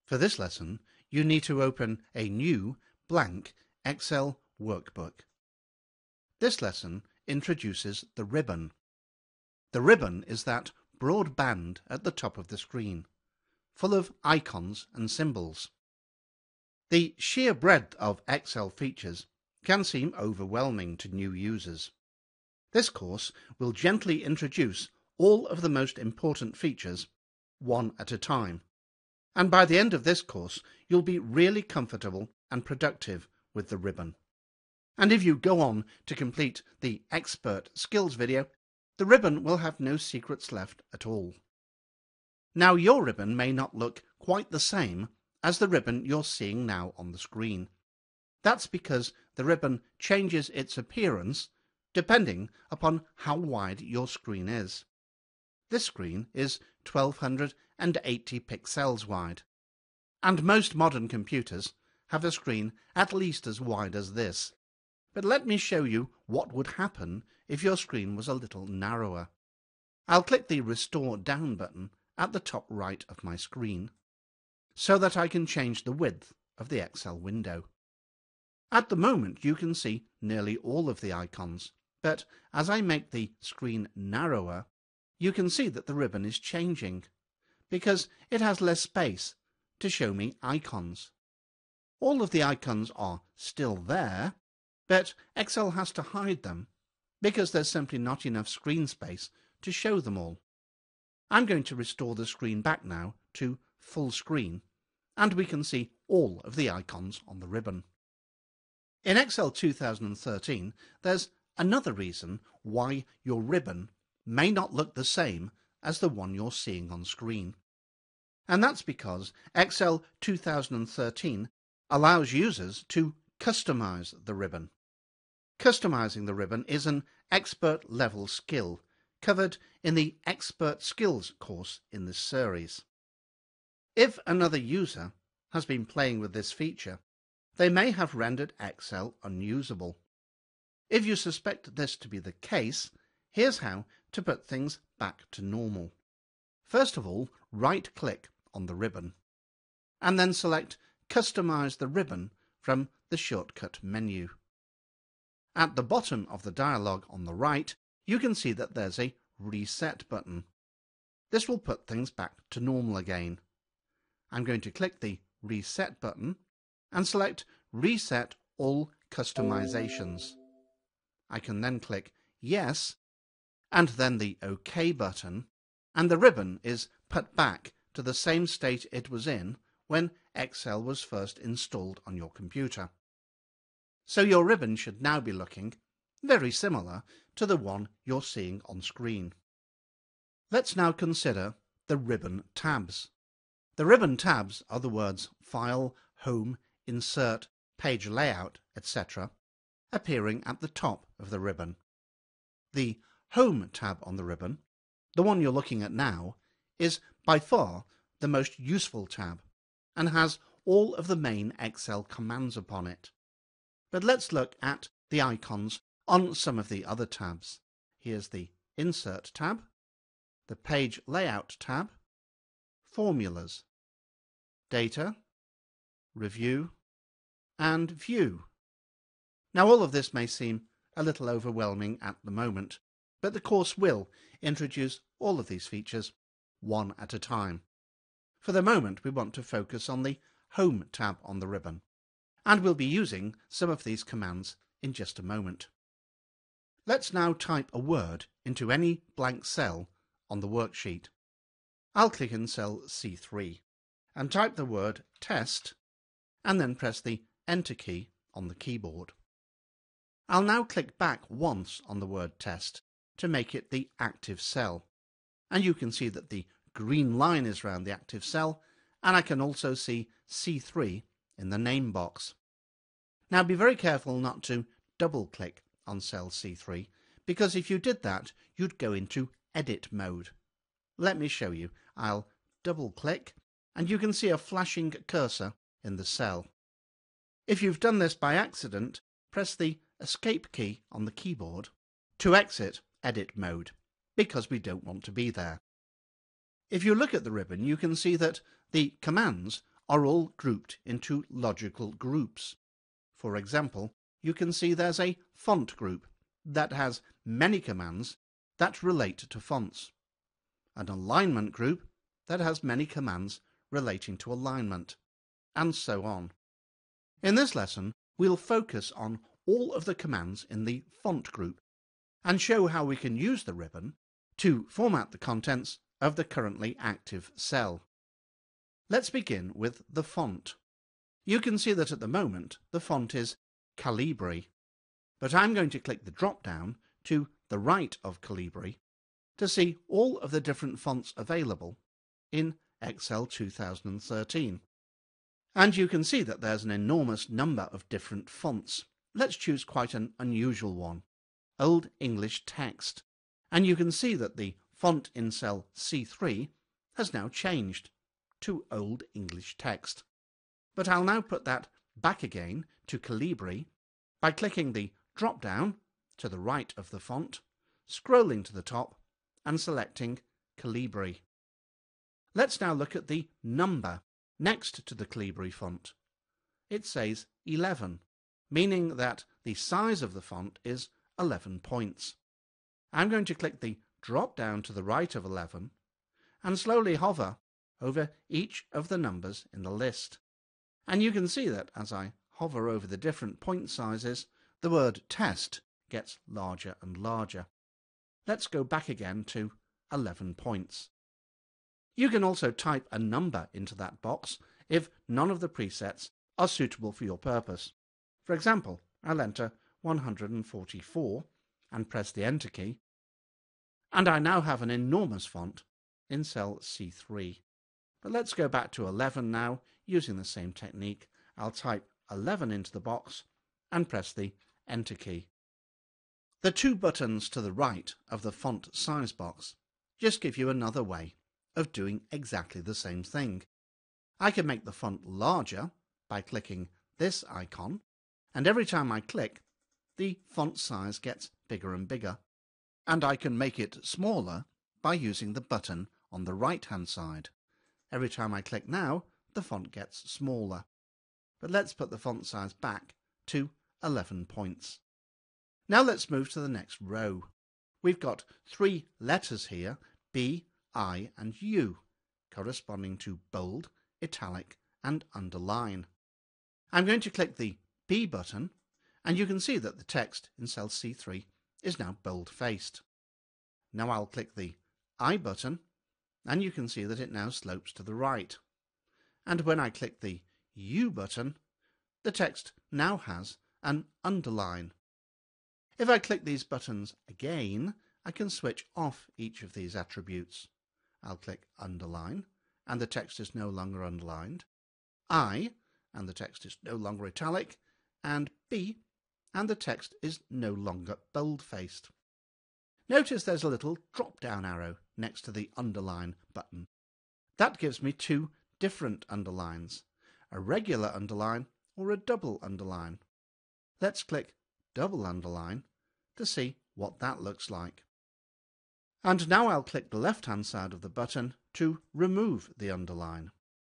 For this lesson, you need to open a new blank Excel workbook. This lesson introduces the ribbon. The ribbon is that broad band at the top of the screen, full of icons and symbols. The sheer breadth of Excel features can seem overwhelming to new users. This course will gently introduce all of the most important features one at a time. And by the end of this course, you'll be really comfortable and productive with the ribbon. And if you go on to complete the Expert Skills video, the ribbon will have no secrets left at all. Now, your ribbon may not look quite the same as the ribbon you're seeing now on the screen. That's because the ribbon changes its appearance depending upon how wide your screen is. This screen is 1280 pixels wide, and most modern computers have a screen at least as wide as this. But let me show you what would happen if your screen was a little narrower. I'll click the Restore Down button at the top right of my screen, so that I can change the width of the Excel window. At the moment you can see nearly all of the icons, but as I make the screen narrower, you can see that the ribbon is changing, because it has less space to show me icons. All of the icons are still there, but Excel has to hide them, because there's simply not enough screen space to show them all. I'm going to restore the screen back now to full screen, and we can see all of the icons on the ribbon. In Excel 2013, there's another reason why your ribbon may not look the same as the one you're seeing on screen. And that's because Excel 2013 allows users to customize the ribbon. Customizing the ribbon is an expert level skill covered in the Expert Skills course in this series. If another user has been playing with this feature, they may have rendered Excel unusable. If you suspect this to be the case, here's how to put things back to normal. First of all, right-click on the ribbon, and then select Customize the ribbon from the shortcut menu. At the bottom of the dialog on the right, you can see that there's a Reset button. This will put things back to normal again. I'm going to click the Reset button and select Reset All Customizations. I can then click Yes, and then the OK button, and the ribbon is put back to the same state it was in when Excel was first installed on your computer. So your ribbon should now be looking very similar to the one you're seeing on screen. Let's now consider the ribbon tabs. The ribbon tabs are the words File, Home, Insert, Page Layout, etc. appearing at the top of the ribbon. The Home tab on the ribbon, the one you're looking at now, is by far the most useful tab and has all of the main Excel commands upon it. But let's look at the icons on some of the other tabs. Here's the Insert tab, the Page Layout tab, Formulas, Data, Review, and View. Now, all of this may seem a little overwhelming at the moment, but the course will introduce all of these features one at a time. For the moment, we want to focus on the Home tab on the ribbon, and we'll be using some of these commands in just a moment. Let's now type a word into any blank cell on the worksheet. I'll click in cell C3 and type the word test, and then press the Enter key on the keyboard. I'll now click back once on the word test to make it the active cell, and you can see that the green line is around the active cell, and I can also see C3 in the name box. Now be very careful not to double click on cell C3, because if you did that, you'd go into edit mode. Let me show you. I'll double click, and you can see a flashing cursor in the cell. If you've done this by accident, press the Escape key on the keyboard to exit edit mode, because we don't want to be there. If you look at the ribbon, you can see that the commands are all grouped into logical groups. For example, you can see there's a font group that has many commands that relate to fonts, an alignment group that has many commands relating to alignment, and so on. In this lesson, we'll focus on all of the commands in the font group and show how we can use the ribbon to format the contents of the currently active cell. Let's begin with the font. You can see that at the moment the font is Calibri, but I'm going to click the drop down to the right of Calibri to see all of the different fonts available in Excel 2013. And you can see that there's an enormous number of different fonts. Let's choose quite an unusual one, Old English Text. And you can see that the font in cell C3 has now changed to Old English Text. But I'll now put that back again to Calibri by clicking the drop down to the right of the font, scrolling to the top and selecting Calibri. Let's now look at the number next to the Calibri font. It says 11, meaning that the size of the font is 11 points. I'm going to click the drop down to the right of 11 and slowly hover over each of the numbers in the list. And you can see that as I hover over the different point sizes, the word test gets larger and larger. Let's go back again to 11 points. You can also type a number into that box if none of the presets are suitable for your purpose. For example, I'll enter 144 and press the Enter key, and I now have an enormous font in cell C3. But let's go back to 11 now, using the same technique. I'll type 11 into the box and press the Enter key. The two buttons to the right of the font size box just give you another way of doing exactly the same thing. I can make the font larger by clicking this icon, and every time I click, the font size gets bigger and bigger. And I can make it smaller by using the button on the right-hand side. Every time I click now, the font gets smaller. But let's put the font size back to 11 points. Now let's move to the next row. We've got 3 letters here, B, I and U, corresponding to bold, italic and underline. I'm going to click the B button, and you can see that the text in cell C3 is now bold-faced. Now I'll click the I button, and you can see that it now slopes to the right. And when I click the U button, the text now has an underline. If I click these buttons again, I can switch off each of these attributes. I'll click underline, and the text is no longer underlined. I, and the text is no longer italic, and B, and the text is no longer bold-faced. Notice there's a little drop-down arrow next to the underline button. That gives me 2 different underlines, a regular underline or a double underline. Let's click double underline to see what that looks like. And now I'll click the left-hand side of the button to remove the underline.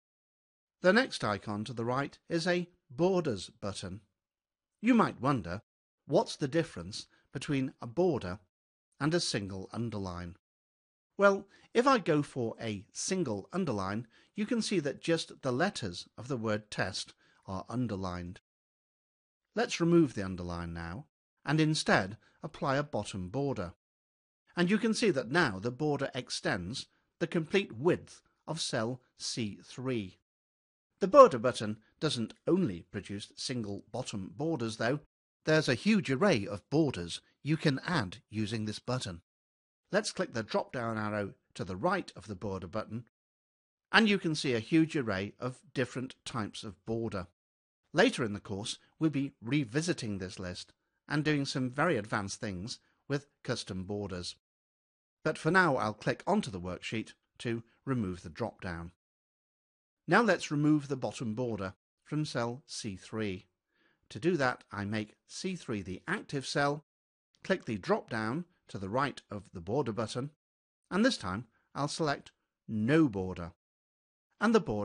The next icon to the right is a Borders button. You might wonder, what's the difference between a border and a single underline? Well, if I go for a single underline, you can see that just the letters of the word test are underlined. Let's remove the underline now, and instead apply a bottom border. And you can see that now the border extends the complete width of cell C3. The border button doesn't only produce single bottom borders though. There's a huge array of borders you can add using this button. Let's click the drop-down arrow to the right of the border button, and you can see a huge array of different types of border. Later in the course, we'll be revisiting this list and doing some very advanced things with custom borders. But for now, I'll click onto the worksheet to remove the drop-down. Now let's remove the bottom border from cell C3. To do that, I make C3 the active cell, click the drop-down to the right of the border button, and this time I'll select No Border. And the border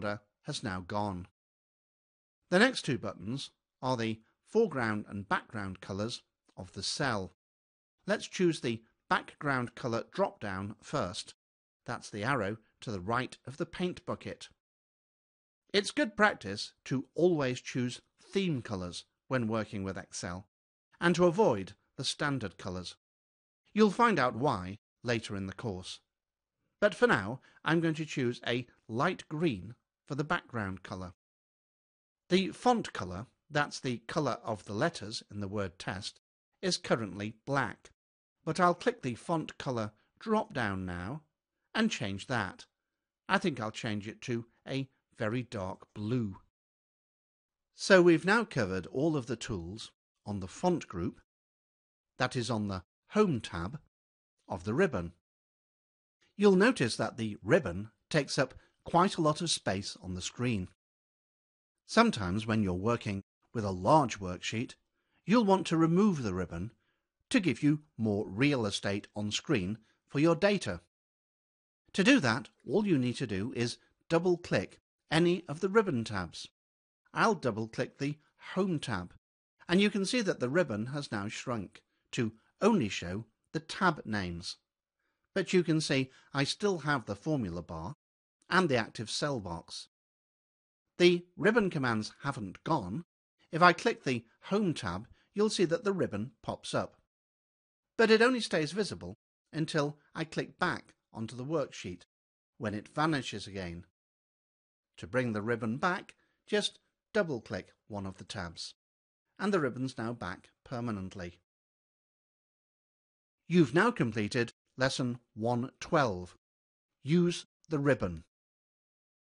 has now gone. The next two buttons are the foreground and background colours of the cell. Let's choose the background colour drop-down first. That's the arrow to the right of the paint bucket. It's good practice to always choose theme colours when working with Excel, and to avoid the standard colours. You'll find out why later in the course. But for now, I'm going to choose a light green for the background colour. The font colour, that's the colour of the letters in the word test, is currently black, but I'll click the font colour drop down now and change that. I think I'll change it to a very dark blue. So we've now covered all of the tools on the font group, that is on the Home tab of the ribbon. You'll notice that the ribbon takes up quite a lot of space on the screen. Sometimes when you're working with a large worksheet, you'll want to remove the ribbon to give you more real estate on screen for your data. To do that, all you need to do is double-click any of the ribbon tabs. I'll double-click the Home tab, and you can see that the ribbon has now shrunk to only show the tab names. But you can see I still have the formula bar and the active cell box. The ribbon commands haven't gone. If I click the Home tab, you'll see that the ribbon pops up. But it only stays visible until I click back onto the worksheet, when it vanishes again. To bring the ribbon back, just double-click one of the tabs, and the ribbon's now back permanently. You've now completed Lesson 112. Use the ribbon.